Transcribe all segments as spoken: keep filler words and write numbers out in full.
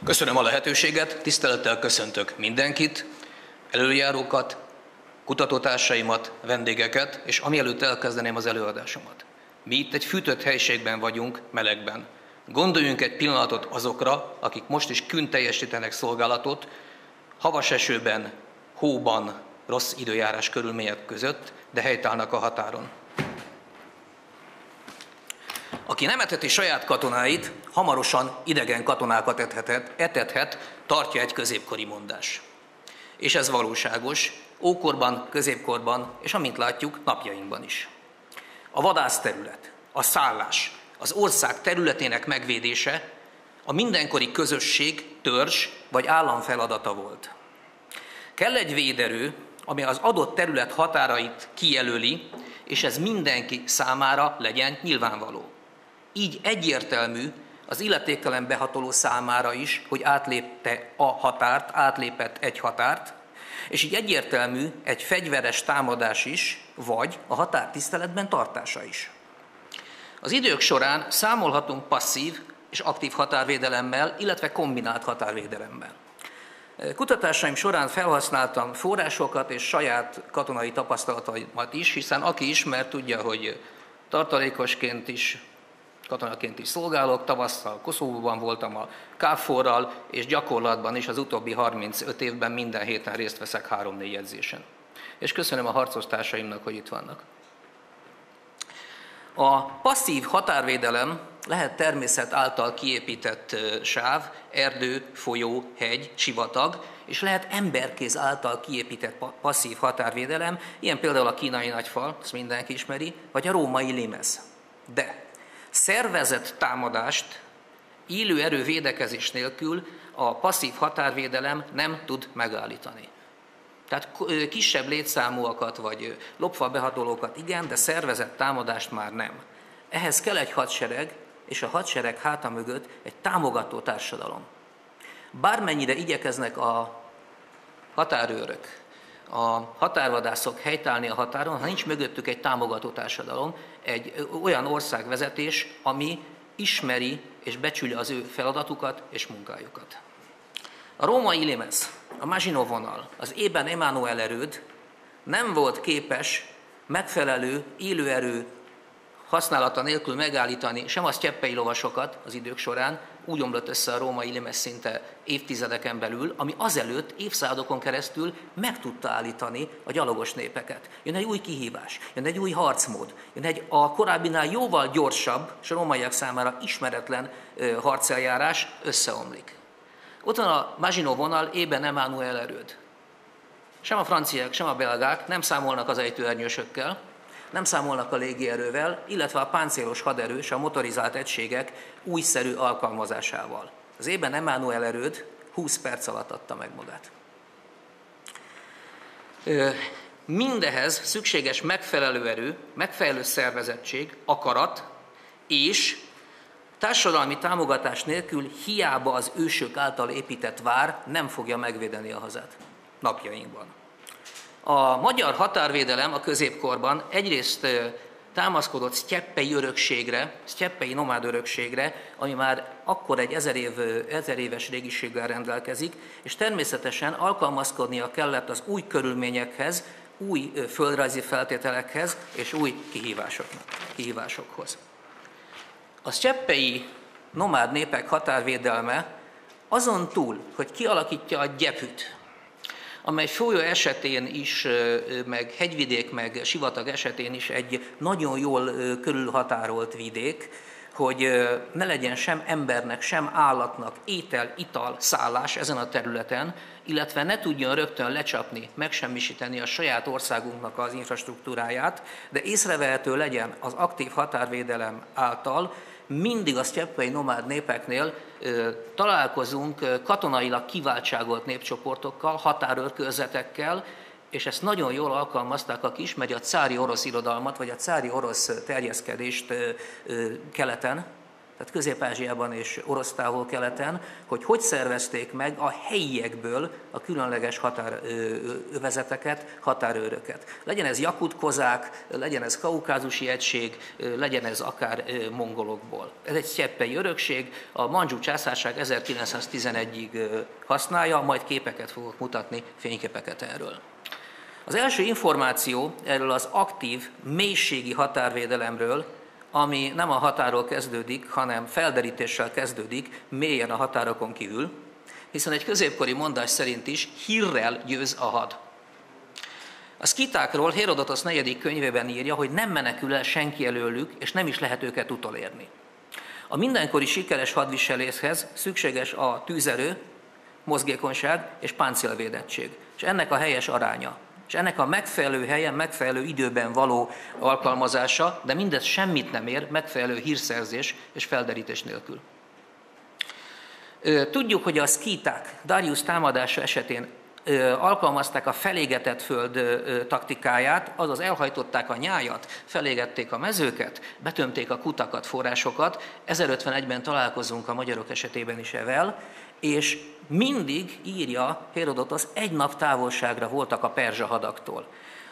Köszönöm a lehetőséget, tisztelettel köszöntök mindenkit, előjárókat, kutatótársaimat, vendégeket, és amielőtt elkezdeném az előadásomat. Mi itt egy fűtött helyiségben vagyunk, melegben. Gondoljunk egy pillanatot azokra, akik most is kün teljesítenek szolgálatot, havas esőben, hóban, rossz időjárás körülmények között, de helytállnak a határon. Aki nem eteti saját katonáit, hamarosan idegen katonákat etethet, etethet, tartja egy középkori mondás. És ez valóságos, ókorban, középkorban, és amint látjuk, napjainkban is. A vadászterület, a szállás, az ország területének megvédése a mindenkori közösség, törzs vagy állam feladata volt. Kell egy véderő, ami az adott terület határait kijelöli, és ez mindenki számára legyen nyilvánvaló. Így egyértelmű az illetéktelen behatoló számára is, hogy átlépte a határt, átlépett egy határt, és így egyértelmű egy fegyveres támadás is, vagy a határ tiszteletben tartása is. Az idők során számolhatunk passzív és aktív határvédelemmel, illetve kombinált határvédelemmel. Kutatásaim során felhasználtam forrásokat és saját katonai tapasztalataimat is, hiszen aki ismer, tudja, hogy tartalékosként is, katonaként is szolgálok, tavasszal Koszovóban voltam a káforral, és gyakorlatban is az utóbbi harmincöt évben minden héten részt veszek három-négy edzésen. És köszönöm a harcostársaimnak, hogy itt vannak. A passzív határvédelem lehet természet által kiépített sáv, erdő, folyó, hegy, sivatag, és lehet emberkéz által kiépített passzív határvédelem, ilyen például a kínai nagyfal, ezt mindenki ismeri, vagy a római limes. De szervezett támadást élő erő védekezés nélkül a passzív határvédelem nem tud megállítani. Tehát kisebb létszámúakat vagy lopva behatolókat igen, de szervezett támadást már nem. Ehhez kell egy hadsereg, és a hadsereg háta mögött egy támogató társadalom. Bármennyire igyekeznek a határőrök, a határvadászok helytállni a határon, ha nincs mögöttük egy támogató társadalom, egy olyan országvezetés, ami ismeri és becsüli az ő feladatukat és munkájukat. A római limes, a Maginot vonal, az ében Emanuel erőd nem volt képes megfelelő élőerő használata nélkül megállítani sem a sztyeppei lovasokat az idők során, úgy omlott össze a római limes szinte évtizedeken belül, ami azelőtt évszázadokon keresztül meg tudta állítani a gyalogos népeket. Jön egy új kihívás, jön egy új harcmód, jön egy a korábbinál jóval gyorsabb, és a rómaiak számára ismeretlen harceljárás, összeomlik. Ott van a Maginot vonal, ében Emanuel erőd. Sem a franciák, sem a belgák nem számolnak az ejtőernyősökkel, nem számolnak a légierővel, illetve a páncélos haderő és a motorizált egységek újszerű alkalmazásával. Az ében Emanuel erőd húsz perc alatt adta meg magát. Mindehez szükséges megfelelő erő, megfelelő szervezettség, akarat és társadalmi támogatás nélkül hiába az ősök által épített vár nem fogja megvédeni a hazát napjainkban. A magyar határvédelem a középkorban egyrészt támaszkodott sztyeppei örökségre, sztyeppei nomád örökségre, ami már akkor egy ezer, év, ezer éves régiséggel rendelkezik, és természetesen alkalmazkodnia kellett az új körülményekhez, új földrajzi feltételekhez és új kihívásoknak, kihívásokhoz. A sztyeppei nomád népek határvédelme azon túl, hogy kialakítja a gyepüt, amely folyó esetén is, meg hegyvidék, meg sivatag esetén is egy nagyon jól körülhatárolt vidék, hogy ne legyen sem embernek, sem állatnak étel, ital, szállás ezen a területen, illetve ne tudjon rögtön lecsapni, megsemmisíteni a saját országunknak az infrastruktúráját, de észrevehető legyen az aktív határvédelem által, mindig a sztyeppei nomád népeknél ö, találkozunk katonailag kiváltságolt népcsoportokkal, határőrkörzetekkel, és ezt nagyon jól alkalmazták, aki ismeri a cári orosz irodalmat, vagy a cári orosz terjeszkedést ö, ö, keleten, tehát Közép-Ázsiában és orosz távol-keleten, hogy hogy szervezték meg a helyiekből a különleges határövezeteket, határőröket. Legyen ez jakut kozák, legyen ez kaukázusi egység, legyen ez akár mongolokból. Ez egy sztyeppei örökség, a Mandzsu császárság ezerkilencszáztizenegyig használja, majd képeket fogok mutatni, fényképeket erről. Az első információ erről az aktív, mélységi határvédelemről, ami nem a határól kezdődik, hanem felderítéssel kezdődik, mélyen a határokon kívül, hiszen egy középkori mondás szerint is hírrel győz a had. A szkitákról Hérodotosz negyedik könyvében írja, hogy nem menekül el senki előlük, és nem is lehet őket utolérni. A mindenkori sikeres hadviseléshez szükséges a tűzerő, mozgékonyság és páncélvédettség, és ennek a helyes aránya. És ennek a megfelelő helyen, megfelelő időben való alkalmazása, de mindez semmit nem ér megfelelő hírszerzés és felderítés nélkül. Tudjuk, hogy a szkíták Darius támadása esetén alkalmazták a felégetett föld taktikáját, azaz elhajtották a nyájat, felégették a mezőket, betömték a kutakat, forrásokat. ezerötvenegyben találkozunk a magyarok esetében is evel, és mindig, írja Hérodotosz, egy nap távolságra voltak a perzsa hadaktól.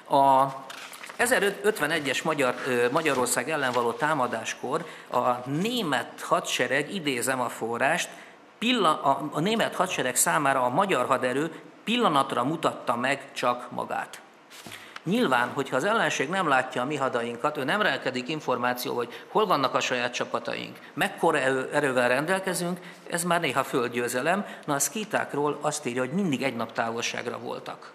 A ezerötvenegyes Magyar, Magyarország ellen való támadáskor a német hadsereg, idézem a forrást, pillan, a, a német hadsereg számára a magyar haderő pillanatra mutatta meg csak magát. Nyilván, hogyha az ellenség nem látja a mi hadainkat, ő nem relkedik információ, hogy hol vannak a saját csapataink, mekkora erővel rendelkezünk, ez már néha földgyőzelem, na a szkítákról azt írja, hogy mindig egy nap távolságra voltak.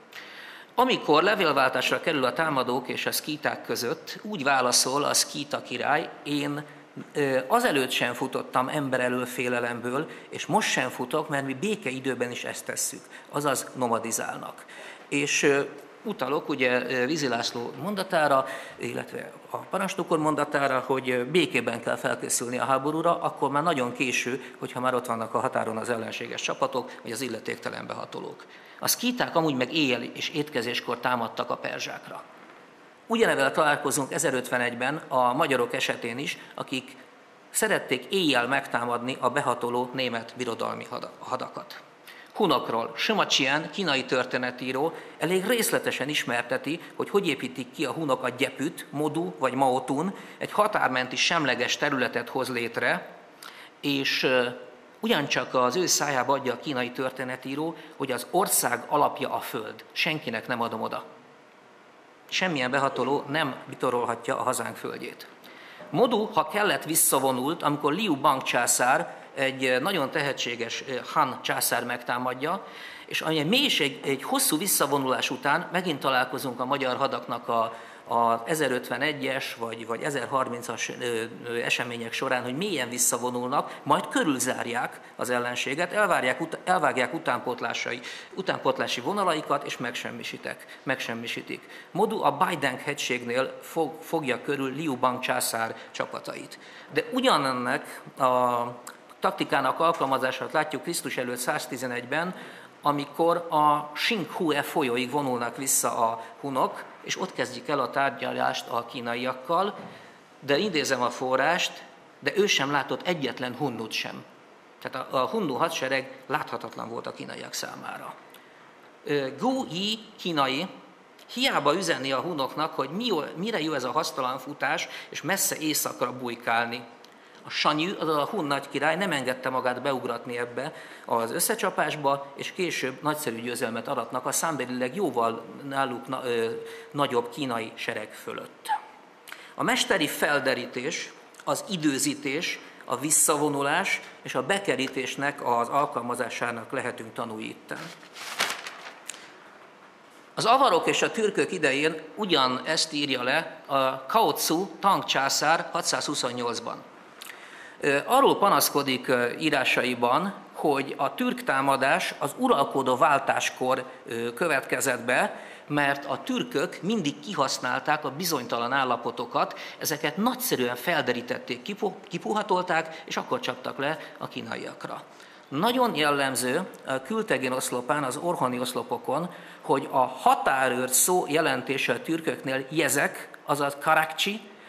Amikor levélváltásra kerül a támadók és a szkíták között, úgy válaszol a szkíta király, én azelőtt sem futottam ember elől félelemből, és most sem futok, mert mi békeidőben is ezt tesszük, azaz nomadizálnak. És utalok ugye Vizi László mondatára, illetve a parancsnokor mondatára, hogy békében kell felkészülni a háborúra, akkor már nagyon késő, hogyha már ott vannak a határon az ellenséges csapatok, vagy az illetéktelen behatolók. A szkíták amúgy meg éjjel és étkezéskor támadtak a perzsákra. Ugyanevel találkozunk ezerötvenegyben a magyarok esetén is, akik szerették éjjel megtámadni a behatoló német birodalmi hadakat. Hunokról Sima-Chien, kínai történetíró, elég részletesen ismerteti, hogy hogy építik ki a hunok a gyepüt, Modu vagy Maotun, egy határmenti semleges területet hoz létre, és ugyancsak az ő szájába adja a kínai történetíró, hogy az ország alapja a föld, senkinek nem adom oda. Semmilyen behatoló nem bitorolhatja a hazánk földjét. Modu, ha kellett, visszavonult, amikor Liu Bang császár, egy nagyon tehetséges Han császár megtámadja, és egy mélység, egy hosszú visszavonulás után megint találkozunk a magyar hadaknak a, a ezerötvenegyes vagy, vagy ezerharmincas események során, hogy mélyen visszavonulnak, majd körülzárják az ellenséget, elvárják, elvágják utánpótlásai, utánpótlási vonalaikat, és megsemmisítik. megsemmisítik. Modu a Baideng hegységnél fog, fogja körül Liu Bang császár csapatait. De ugyanennek a taktikának alkalmazását látjuk Krisztus előtt száztizenegyben, amikor a Xinghue folyóig vonulnak vissza a hunok, és ott kezdjük el a tárgyalást a kínaiakkal, de idézem a forrást, de ő sem látott egyetlen hunnut sem. Tehát a, a hunnu hadsereg láthatatlan volt a kínaiak számára. Gu Yi kínai hiába üzenni a hunoknak, hogy mi, mire jó ez a hasztalan futás, és messze északra bujkálni. A Sanyű, azaz a hun nagy király nem engedte magát beugratni ebbe az összecsapásba, és később nagyszerű győzelmet aratnak a számbelileg jóval náluk na, ö, nagyobb kínai sereg fölött. A mesteri felderítés, az időzítés, a visszavonulás és a bekerítésnek az alkalmazásának lehetünk tanúi itten. Az avarok és a türkök idején ugyanezt írja le a Cao Cu Tang császár hatszázhuszonnyolcban. Arról panaszkodik írásaiban, hogy a türk támadás az uralkodó váltáskor következett be, mert a türkök mindig kihasználták a bizonytalan állapotokat, ezeket nagyszerűen felderítették, kipuhatolták, és akkor csaptak le a kínaiakra. Nagyon jellemző a Kültegén oszlopán, az orhoni oszlopokon, hogy a határőr szó jelentése a türköknél jezek, azaz karakcsi,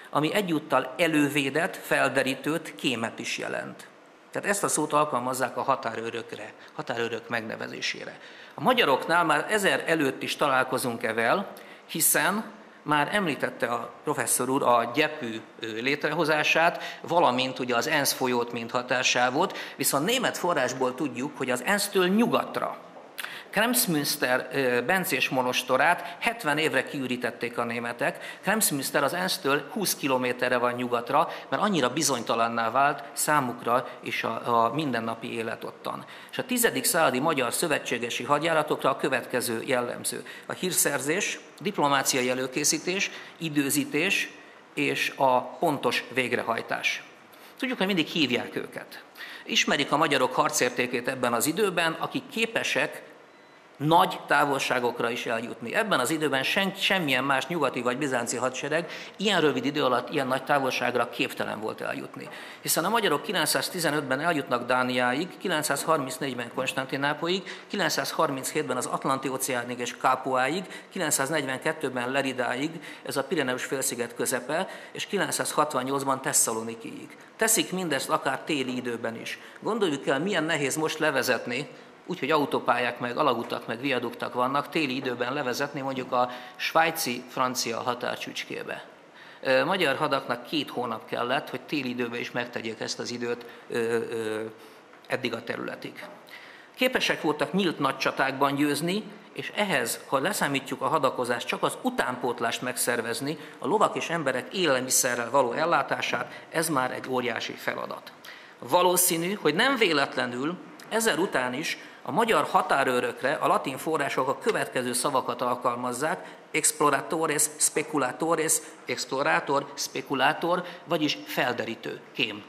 ami egyúttal elővédet, felderítőt, kémet is jelent. Tehát ezt a szót alkalmazzák a határőrökre, határőrök megnevezésére. A magyaroknál már ezer előtt is találkozunk evel, hiszen már említette a professzor úr a gyepű létrehozását, valamint ugye az ENSZ folyót, mint határsávot, viszont német forrásból tudjuk, hogy az ensztől nyugatra Kremsmünster bencés monostorát hetven évre kiürítették a németek. Kremsmünster az ensztől húsz kilométerre van nyugatra, mert annyira bizonytalanná vált számukra és a, a mindennapi élet ottan. És a tizedik századi magyar szövetségesi hadjáratokra a következő jellemző. A hírszerzés, diplomáciai előkészítés, időzítés és a pontos végrehajtás. Tudjuk, hogy mindig hívják őket. Ismerik a magyarok harcértékét ebben az időben, akik képesek nagy távolságokra is eljutni. Ebben az időben sen, semmilyen más nyugati vagy bizánci hadsereg ilyen rövid idő alatt ilyen nagy távolságra képtelen volt eljutni. Hiszen a magyarok kilencszáztizenötben eljutnak Dániáig, kilencszázharmincnégyben Konstantinápolyig, kilencszázharminchétben az Atlanti-óceánig és Kápuáig, kilencszáznegyvenkettőben Leridáig, ez a Pireneus félsziget közepe, és kilencszázhatvannyolcban Tesszalonikiig. Teszik mindezt akár téli időben is. Gondoljuk el, milyen nehéz most levezetni, úgyhogy autópályák, meg alagutak, meg viaduktak vannak, téli időben levezetni mondjuk a svájci-francia határcsücskébe. Magyar hadaknak két hónap kellett, hogy téli időben is megtegyék ezt az időt ö, ö, eddig a területig. Képesek voltak nyílt nagy csatákban győzni, és ehhez, ha leszámítjuk a hadakozást, csak az utánpótlást megszervezni, a lovak és emberek élelmiszerrel való ellátását, ez már egy óriási feladat. Valószínű, hogy nem véletlenül ezer után is a magyar határőrökre a latin források a következő szavakat alkalmazzák: exploratores, speculatores, explorátor, spekulátor, vagyis felderítő, kém.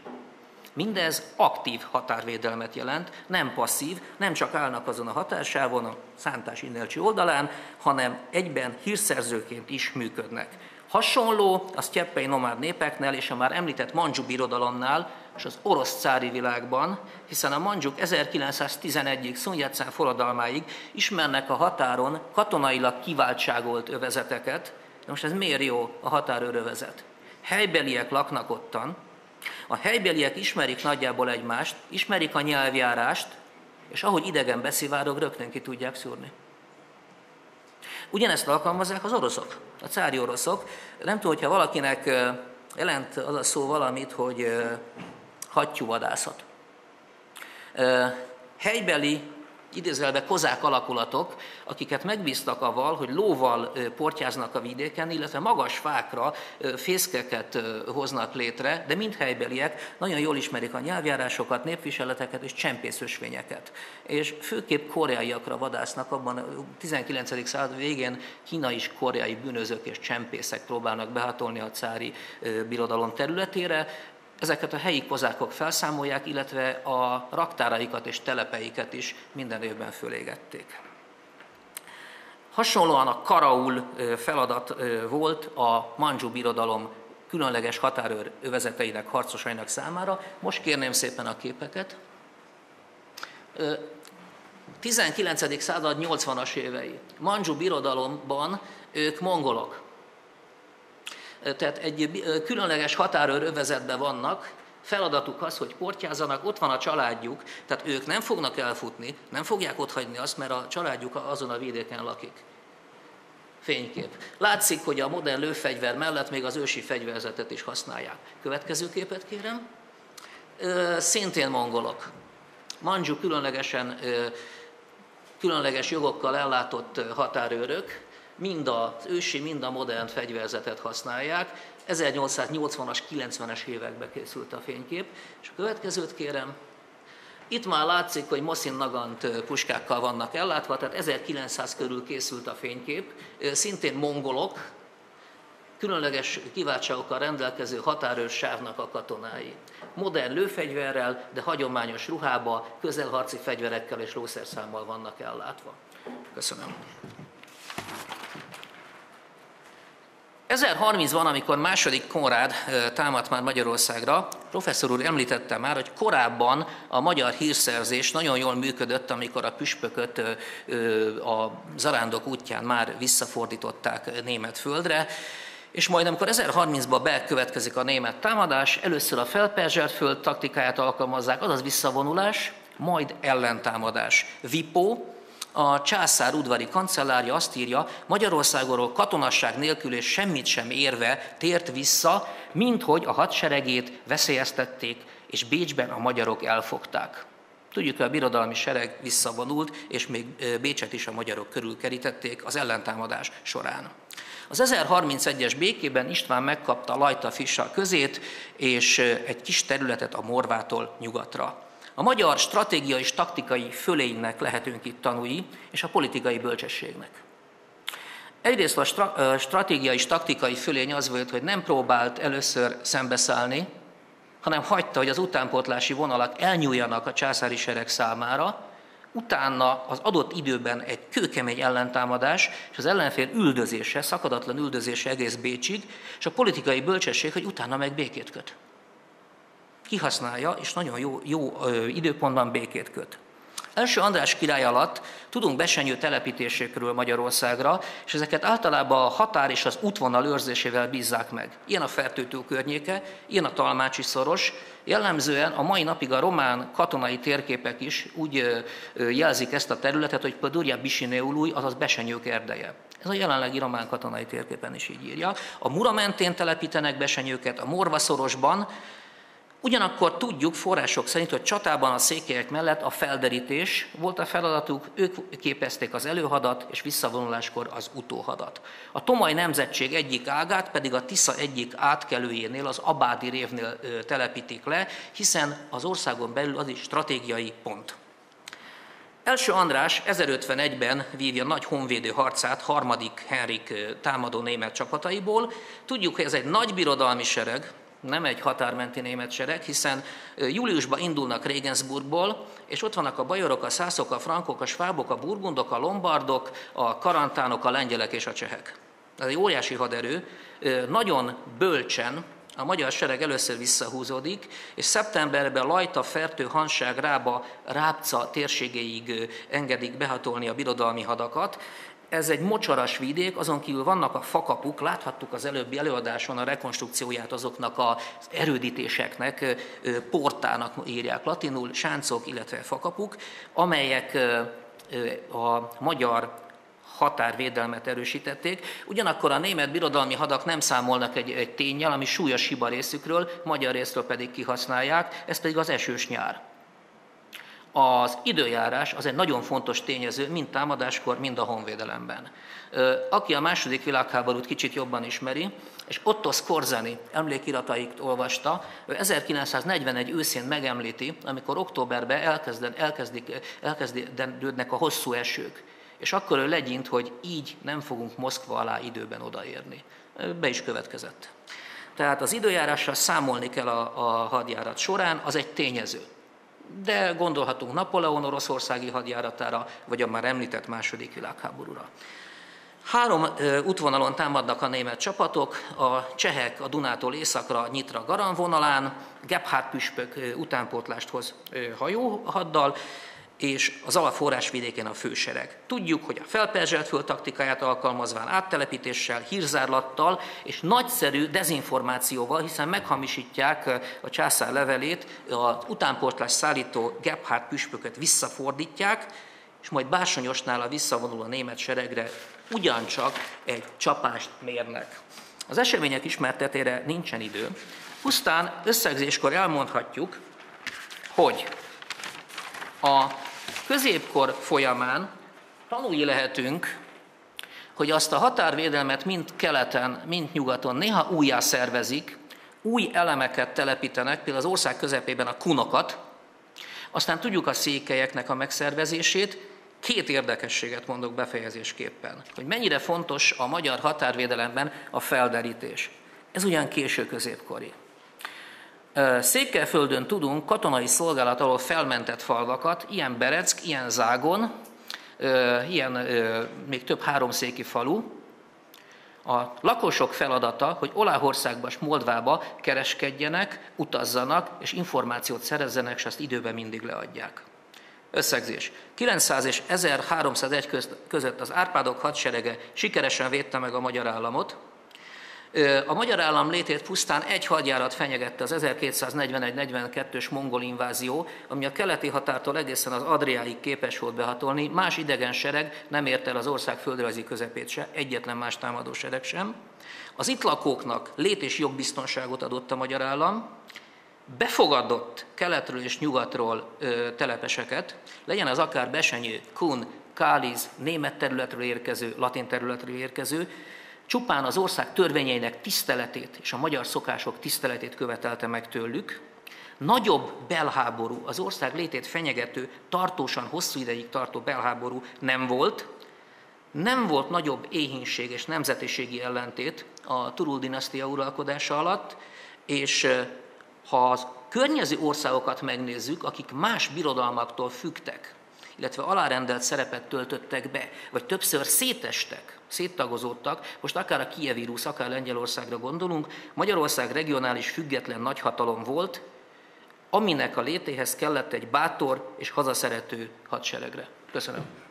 Mindez aktív határvédelmet jelent, nem passzív, nem csak állnak azon a határsávon, a Szántás-Innelcsi oldalán, hanem egyben hírszerzőként is működnek. Hasonló a sztyeppei nomád népeknél és a már említett Mandzsu birodalomnál és az orosz cári világban, hiszen a mandzsuk ezerkilencszáztizenegyig, Szun Jat-sen forradalmáig ismernek a határon katonailag kiváltságolt övezeteket. De most ez miért jó a határőrövezet? Helybeliek laknak ottan, a helybeliek ismerik nagyjából egymást, ismerik a nyelvjárást, és ahogy idegen beszivárog, rögtön ki tudják szúrni. Ugyanezt alkalmazzák az oroszok, a cári oroszok. Nem tudom, hogyha valakinek jelent az a szó valamit, hogy hattyúvadászat. Helybeli, idézőjelben kozák alakulatok, akiket megbíztak avval, hogy lóval portyáznak a vidéken, illetve magas fákra fészkeket hoznak létre, de mind helybeliek, nagyon jól ismerik a nyelvjárásokat, népviseleteket és csempészösvényeket. És főképp koreaiakra vadásznak, abban a tizenkilencedik század végén kínai és koreai bűnözők és csempészek próbálnak behatolni a cári birodalom területére. Ezeket a helyi kozákok felszámolják, illetve a raktáraikat és telepeiket is minden évben fölégették. Hasonlóan a karaul feladat volt a Mandzsu birodalom különleges határőr övezeteinek, harcosainak számára. Most kérném szépen a képeket. tizenkilencedik század nyolcvanas évei. Mandzsu birodalomban ők mongolok. Tehát egy különleges határőr övezetben vannak, feladatuk az, hogy portyázzanak, ott van a családjuk, tehát ők nem fognak elfutni, nem fogják otthagyni azt, mert a családjuk azon a vidéken lakik. Fénykép. Látszik, hogy a modern lőfegyver mellett még az ősi fegyverzetet is használják. Következő képet kérem. Szintén mongolok. Mandzsu különlegesen, különleges jogokkal ellátott határőrök, mind az ősi, mind a modern fegyverzetet használják. ezernyolcszáznyolcvanas, kilencvenes években készült a fénykép. És a következőt kérem. Itt már látszik, hogy Mosin Nagant puskákkal vannak ellátva, tehát ezerkilencszáz körül készült a fénykép. Szintén mongolok, különleges kiváltságokkal rendelkező határőrsávnak a katonái. Modern lőfegyverrel, de hagyományos ruhába, közelharci fegyverekkel és lószerszámmal vannak ellátva. Köszönöm. ezerharmincban, amikor második Konrád támadt már Magyarországra, professzor úr említette már, hogy korábban a magyar hírszerzés nagyon jól működött, amikor a püspököt a zarándok útján már visszafordították német földre, És majd amikor ezerharmincban bekövetkezik a német támadás, először a felperzselt föld taktikáját alkalmazzák, azaz visszavonulás, majd ellentámadás. Vipó, a császár udvari kancellárja azt írja, Magyarországról katonasság nélkül és semmit sem érve tért vissza, minthogy a hadseregét veszélyeztették, és Bécsben a magyarok elfogták. Tudjuk, hogy a birodalmi sereg visszavonult, és még Bécset is a magyarok körül kerítették az ellentámadás során. Az ezerharmincegyes békében István megkapta Lajta-Fissa közét, és egy kis területet a Morvától nyugatra. A magyar stratégiai és taktikai fölénynek lehetünk itt tanúi, és a politikai bölcsességnek. Egyrészt a stra- stratégiai és taktikai fölény az volt, hogy nem próbált először szembeszállni, hanem hagyta, hogy az utánpótlási vonalak elnyúljanak a császári sereg számára, utána az adott időben egy kőkemény ellentámadás, és az ellenfél üldözése, szakadatlan üldözése egész Bécsig, és a politikai bölcsesség, hogy utána meg békét köt. Kihasználja, és nagyon jó, jó ö, időpontban békét köt. Első András király alatt tudunk besenyő telepítésekről Magyarországra, és ezeket általában a határ és az útvonal őrzésével bízzák meg. Ilyen a Fertőtó környéke, ilyen a Talmácsi szoros, jellemzően a mai napig a román katonai térképek is úgy jelzik ezt a területet, hogy Pădurea Bisineului, azaz besenyők erdeje. Ez a jelenlegi román katonai térképen is így írja. A Mura mentén telepítenek besenyőket, a Morva szorosban. Ugyanakkor tudjuk források szerint, hogy csatában a székelyek mellett a felderítés volt a feladatuk, ők képezték az előhadat, és visszavonuláskor az utóhadat. A Tomai nemzetség egyik ágát pedig a Tisza egyik átkelőjénél, az Abádi révnél telepítik le, hiszen az országon belül az is stratégiai pont. Első András ezerötvenegyben vívja nagy honvédő harcát harmadik Henrik támadó német csapataiból. Tudjuk, hogy ez egy nagy birodalmi sereg, nem egy határmenti német sereg, hiszen júliusban indulnak Regensburgból, és ott vannak a bajorok, a szászok, a frankok, a svábok, a burgundok, a lombardok, a karantánok, a lengyelek és a csehek. Ez egy óriási haderő, nagyon bölcsen a magyar sereg először visszahúzódik, és szeptemberben Lajta, Fertő, Hanság, Rába, Rábca térségéig engedik behatolni a birodalmi hadakat. Ez egy mocsaras vidék, azon kívül vannak a fakapuk, láthattuk az előbbi előadáson a rekonstrukcióját azoknak az erődítéseknek, portának írják latinul, sáncok, illetve fakapuk, amelyek a magyar határvédelmet erősítették. Ugyanakkor a német birodalmi hadak nem számolnak egy, egy ténnyel, ami súlyos hiba részükről, magyar részről pedig kihasználják, ez pedig az esős nyár. Az időjárás az egy nagyon fontos tényező, mind támadáskor, mind a honvédelemben. Aki a második világháborút kicsit jobban ismeri, és Otto Skorzeny emlékiratait olvasta, ő ezerkilencszáznegyvenegy őszén megemlíti, amikor októberben elkezden, elkezdik, elkezdődnek a hosszú esők, és akkor ő legyint, hogy így nem fogunk Moszkva alá időben odaérni. Be is következett. Tehát az időjárással számolni kell a, a hadjárat során, az egy tényező. De gondolhatunk Napóleon oroszországi hadjáratára, vagy a már említett második világháborúra. Három útvonalon támadnak a német csapatok, a csehek a Dunától északra Nyitra Garan vonalán, Gebhard püspök utánpótlást hoz hajóhaddal, és az alapforrásvidéken a fősereg. Tudjuk, hogy a felperzselt föld taktikáját alkalmazván áttelepítéssel, hírzárlattal és nagyszerű dezinformációval, hiszen meghamisítják a császár levelét, az utánpótlás szállító Gebhard püspököt visszafordítják, és majd Bársonyosnál a visszavonuló német seregre ugyancsak egy csapást mérnek. Az események ismertetére nincsen idő. Pusztán összegzéskor elmondhatjuk, hogy a középkor folyamán tanulni lehetünk, hogy azt a határvédelmet mind keleten, mind nyugaton néha újjá szervezik, új elemeket telepítenek, például az ország közepében a kunokat, aztán tudjuk a székelyeknek a megszervezését. Két érdekességet mondok befejezésképpen, hogy mennyire fontos a magyar határvédelemben a felderítés. Ez ugyan késő középkori. Székelyföldön tudunk katonai szolgálat alól felmentett falvakat, ilyen Bereck, ilyen Zágon, ilyen még több háromszéki falu. A lakosok feladata, hogy Olaszországba és Moldvába kereskedjenek, utazzanak és információt szerezzenek, és azt időben mindig leadják. Összegzés. kilencszáz és ezerháromszázegy között az Árpádok hadserege sikeresen védte meg a magyar államot, A magyar állam létét pusztán egy hadjárat fenyegette, az ezerkétszáznegyvenegy negyvenkettős mongol invázió, ami a keleti határtól egészen az Adriáig képes volt behatolni, más idegen sereg nem ért el az ország földrajzi közepét se, egyetlen más támadó sereg sem. Az itt lakóknak lét- és jogbiztonságot adott a magyar állam, befogadott keletről és nyugatról ö, telepeseket, legyen az akár Besenyő, Kun, Káliz, német területről érkező, latin területről érkező, csupán az ország törvényeinek tiszteletét és a magyar szokások tiszteletét követelte meg tőlük. Nagyobb belháború, az ország létét fenyegető, tartósan, hosszú ideig tartó belháború nem volt. Nem volt nagyobb éhínség és nemzetiségi ellentét a Turul-dinasztia uralkodása alatt, és ha az környező országokat megnézzük, akik más birodalmaktól függtek, illetve alárendelt szerepet töltöttek be, vagy többször szétestek, széttagozódtak, most akár a Kijevi Rusz, akár Lengyelországra gondolunk, Magyarország regionális független nagyhatalom volt, aminek a létéhez kellett egy bátor és hazaszerető hadseregre. Köszönöm.